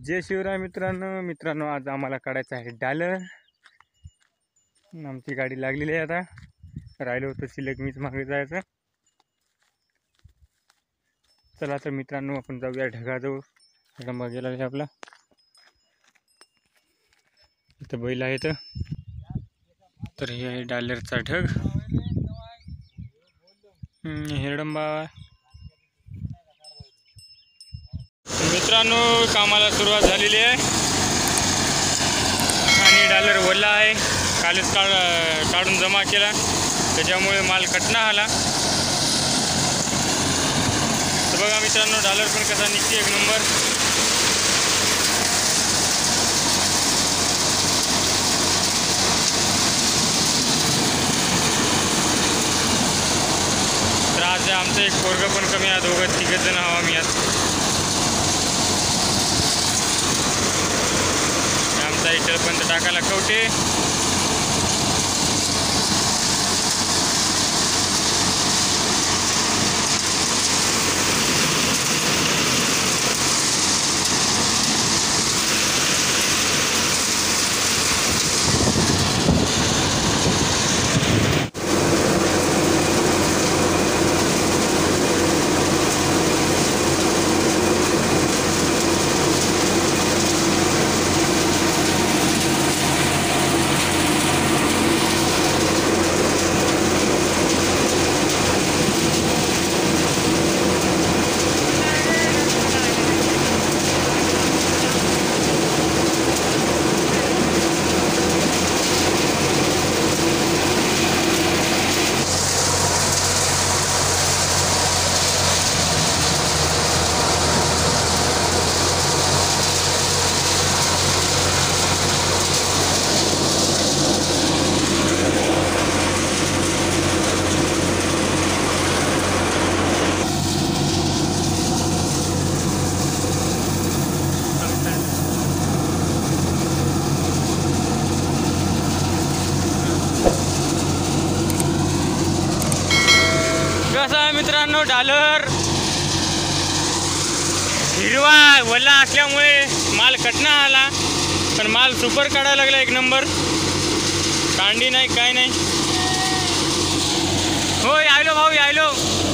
जय शिवराय मित्रांनो आज आम्हाला काढायचं आहे डालर. आमची गाडी लागलेली आहे. आता राहिलो होतं शिल्लक मीच मागे जायचं. चला तर मित्रांनो आपण जाऊया ढगाजवळ. ढगा गेला आहे आपला. इथं बैल आहे तर हे आहे डालरचा ढग. हिरडंबा मित्रांनो कामाला सुरुवात झालेली आहे आणि डालर वल्ला आहे. कालच काढून जमा केला त्याच्यामुळे माल कटना आला. तर बघा मित्रांनो डालर पण कसा निघते एक नंबर. तर आज आमचं एक पोरगं पण कमी आहे. दोघं तिघ जण हवा मी आज. आमचा इटलपर्यंत टाकायला कवटे. कसा आहे मित्रांनो डालर हिरवा वल्ला असल्यामुळे माल कटना आला. पण माल सुपर काढायला लागला एक नंबर. कांडी नाही काय नाही. होय आयलो भाऊ आयलो.